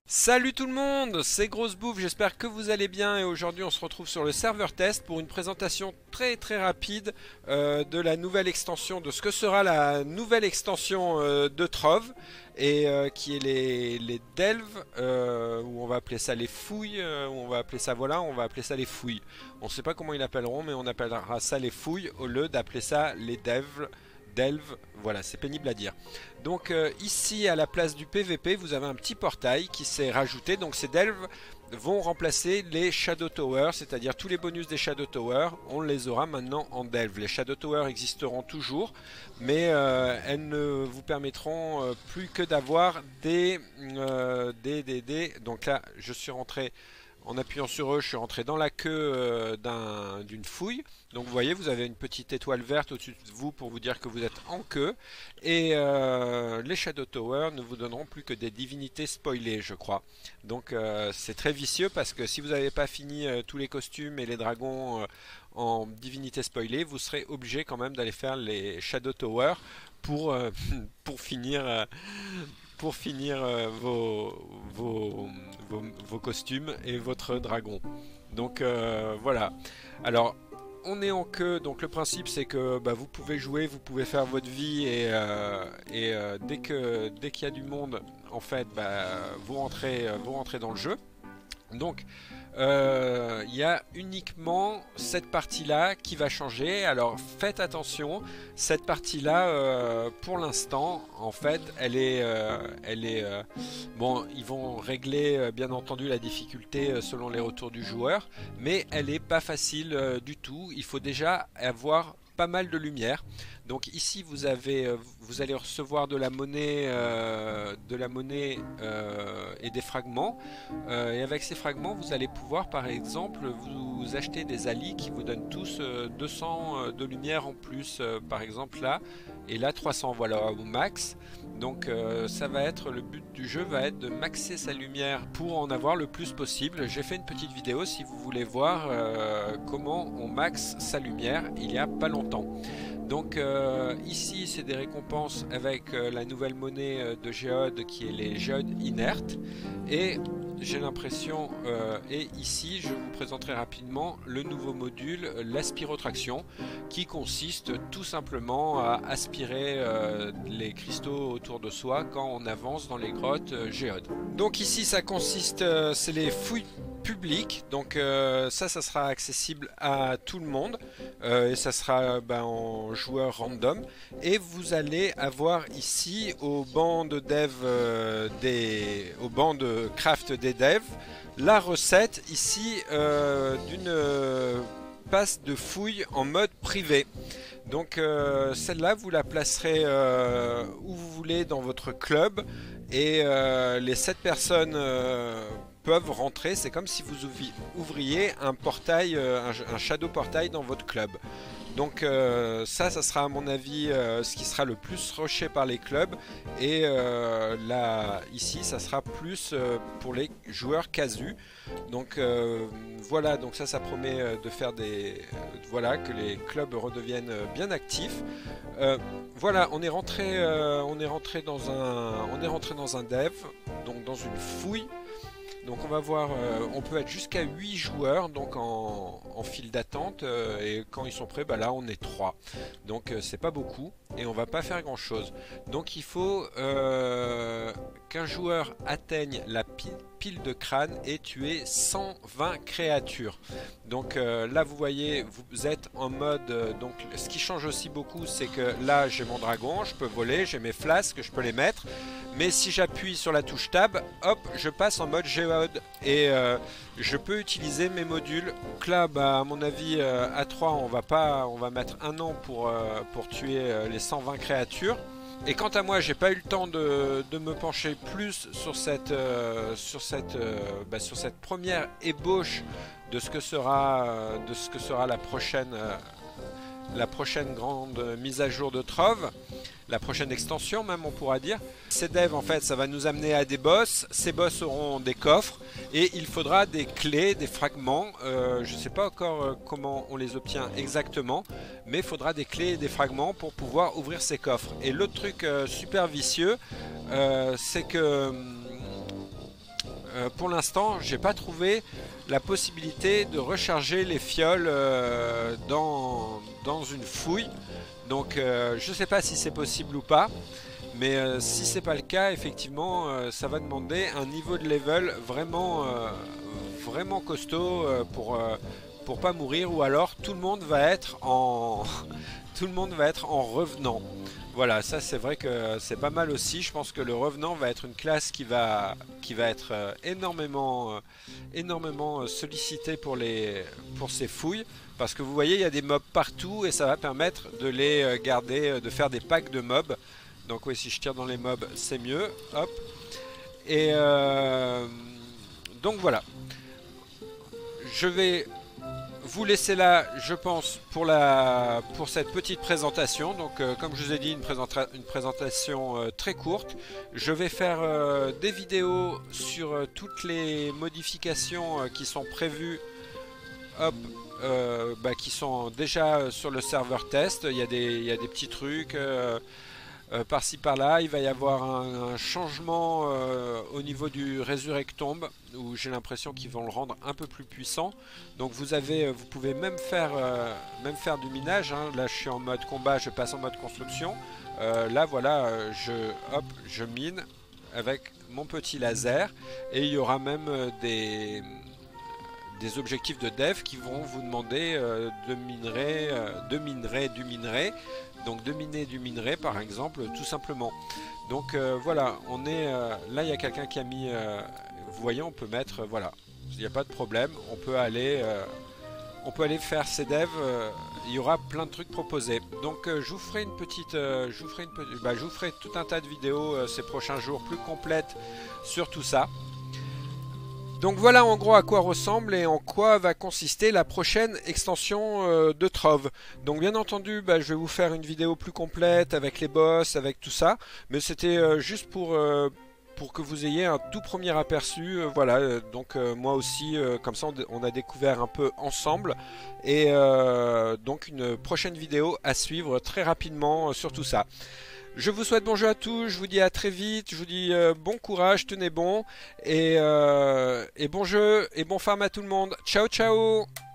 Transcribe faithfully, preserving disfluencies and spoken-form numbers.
Salut tout le monde, c'est Grosse Bouffe, j'espère que vous allez bien et aujourd'hui on se retrouve sur le serveur test pour une présentation très très rapide euh, de la nouvelle extension, de ce que sera la nouvelle extension euh, de Trove et euh, qui est les, les Delves, euh, ou on va appeler ça les fouilles, euh, ou on va appeler ça voilà, on va appeler ça les fouilles. On ne sait pas comment ils l'appelleront mais on appellera ça les fouilles au lieu d'appeler ça les Delves. Delve, voilà, c'est pénible à dire. Donc euh, ici à la place du P V P, vous avez un petit portail qui s'est rajouté. Donc ces delves vont remplacer les Shadow Towers, c'est-à-dire tous les bonus des Shadow Towers, on les aura maintenant en delve. Les Shadow Towers existeront toujours, mais euh, elles ne vous permettront euh, plus que d'avoir des, euh, des, des, des... Donc là, je suis rentré... En appuyant sur eux, je suis rentré dans la queue euh, d'un- d'une fouille. Donc vous voyez, vous avez une petite étoile verte au-dessus de vous pour vous dire que vous êtes en queue. Et euh, les Shadow Towers ne vous donneront plus que des divinités spoilées, je crois. Donc euh, c'est très vicieux parce que si vous n'avez pas fini euh, tous les costumes et les dragons euh, en divinités spoilées, vous serez obligé quand même d'aller faire les Shadow Towers pour, euh, pour finir... euh, pour finir euh, vos, vos, vos, vos costumes et votre dragon. Donc euh, voilà. Alors on est en queue, donc le principe c'est que bah, vous pouvez jouer, vous pouvez faire votre vie et, euh, et euh, dès que dès qu'il y a du monde, en fait, bah, vous rentrez vous rentrez dans le jeu. Donc euh, il y a uniquement cette partie-là qui va changer. Alors faites attention, cette partie-là, euh, pour l'instant, en fait, elle est, euh, elle est, euh, bon, ils vont régler euh, bien entendu la difficulté euh, selon les retours du joueur, mais elle est pas facile euh, du tout. Il faut déjà avoir pas mal de lumière. Donc ici vous avez, euh, vous allez recevoir de la monnaie, euh, de la monnaie euh, et des fragments. Euh, et avec ces fragments, vous allez pouvoir, par exemple, vous acheter des alliés qui vous donnent tous euh, deux cents euh, de lumière en plus, euh, par exemple là, et là trois cents, voilà, au max. Donc euh, ça va être, le but du jeu va être de maxer sa lumière pour en avoir le plus possible. J'ai fait une petite vidéo si vous voulez voir euh, comment on maxe sa lumière il y a pas longtemps. Donc euh, ici c'est des récompenses avec euh, la nouvelle monnaie euh, de géode qui est les géodes inertes. Et j'ai l'impression, euh, et ici je vous présenterai rapidement le nouveau module, euh, l'aspirotraction, qui consiste tout simplement à aspirer euh, les cristaux autour de soi quand on avance dans les grottes euh, géodes. Donc ici ça consiste, euh, c'est les fouilles publiques, donc euh, ça ça sera accessible à tout le monde, euh, et ça sera ben, en joueur random, et vous allez avoir ici au banc de dev euh, des au banc de craft des devs la recette ici euh, d'une euh, passe de fouille en mode privé. Donc euh, celle-là vous la placerez euh, où vous voulez dans votre club, et euh, les sept personnes euh, peuvent rentrer. C'est comme si vous ouvriez un portail, euh, un, un shadow portail dans votre club. Donc euh, ça, ça sera à mon avis euh, ce qui sera le plus rushé par les clubs. Et euh, là, ici, ça sera plus euh, pour les joueurs casus. Donc euh, voilà, donc ça, ça promet euh, de faire des... Euh, voilà, que les clubs redeviennent euh, bien actifs. Euh, voilà, on est rentré, euh, on est rentré dans un, on est rentré dans un dev, donc dans une fouille. Donc on va voir, euh, on peut être jusqu'à huit joueurs donc en, en file d'attente, euh, et quand ils sont prêts, bah là on est trois. Donc euh, c'est pas beaucoup et on va pas faire grand chose. Donc il faut euh, qu'un joueur atteigne la pi pile de crâne et tuer cent vingt créatures. Donc euh, là vous voyez, vous êtes en mode, euh, donc ce qui change aussi beaucoup, c'est que là j'ai mon dragon, je peux voler, j'ai mes flasques, je peux les mettre. Mais si j'appuie sur la touche tab, hop, je passe en mode géode et euh, je peux utiliser mes modules. Donc là, bah, à mon avis, euh, à trois, on va pas, on va mettre un an pour, euh, pour tuer euh, les cent vingt créatures. Et quant à moi, j'ai pas eu le temps de, de me pencher plus sur cette, euh, sur cette, euh, bah, sur cette première ébauche de ce que sera, euh, de ce que sera la prochaine, euh, la prochaine grande mise à jour de Trove. La prochaine extension même, on pourra dire. Ces devs, en fait, ça va nous amener à des boss. Ces boss auront des coffres et il faudra des clés, des fragments. Euh, je ne sais pas encore euh, comment on les obtient exactement, mais il faudra des clés et des fragments pour pouvoir ouvrir ces coffres. Et l'autre truc euh, super vicieux, euh, c'est que euh, pour l'instant, j'ai pas trouvé la possibilité de recharger les fioles euh, dans, dans une fouille. Donc euh, je sais pas si c'est possible ou pas. Mais euh, si c'est pas le cas, effectivement, euh, ça va demander un niveau de level vraiment, euh, vraiment costaud euh, pour, euh, pour pas mourir, ou alors tout le monde va être en, tout le monde va être en revenant. Voilà, ça c'est vrai que c'est pas mal aussi. Je pense que le revenant va être une classe qui va, qui va être euh, énormément, euh, énormément sollicitée pour les, pour ces fouilles, parce que vous voyez, il y a des mobs partout et ça va permettre de les euh, garder, euh, de faire des packs de mobs. Donc oui, si je tire dans les mobs, c'est mieux. Hop. Et euh, donc voilà. Je vais vous laisser là, je pense, pour, la, pour cette petite présentation. Donc euh, comme je vous ai dit, une, présenta une présentation euh, très courte. Je vais faire euh, des vidéos sur euh, toutes les modifications euh, qui sont prévues. Hop. Euh, bah, qui sont déjà sur le serveur test. Il y a des, il y a des petits trucs... Euh, Euh, par-ci par-là, il va y avoir un, un changement euh, au niveau du Resurrectomb, où j'ai l'impression qu'ils vont le rendre un peu plus puissant. Donc vous avez, vous pouvez même faire, euh, même faire du minage, hein. Là je suis en mode combat, je passe en mode construction. Euh, là voilà, euh, je, hop, je mine avec mon petit laser, et il y aura même euh, des, des objectifs de dev qui vont vous demander euh, de minerai, euh, de minerai, du minerai. Donc de miner du minerai par exemple, tout simplement. Donc euh, voilà, on est euh, là, il y a quelqu'un qui a mis, euh, vous voyez, on peut mettre, euh, voilà, il n'y a pas de problème, on peut aller, euh, on peut aller faire ces devs. Euh, il y aura plein de trucs proposés. Donc euh, je vous ferai une petite, euh, je vous ferai une petite, bah, je vous ferai tout un tas de vidéos euh, ces prochains jours plus complètes sur tout ça. Donc voilà en gros à quoi ressemble et en quoi va consister la prochaine extension euh, de Trove. Donc bien entendu, bah, je vais vous faire une vidéo plus complète avec les boss, avec tout ça. Mais c'était euh, juste pour, euh, pour que vous ayez un tout premier aperçu. Euh, voilà, euh, donc euh, moi aussi, euh, comme ça on, on a découvert un peu ensemble. Et euh, donc une prochaine vidéo à suivre très rapidement euh, sur tout ça. Je vous souhaite bon jeu à tous, je vous dis à très vite, je vous dis euh, bon courage, tenez bon, et, euh, et bon jeu et bon farm à tout le monde. Ciao ciao.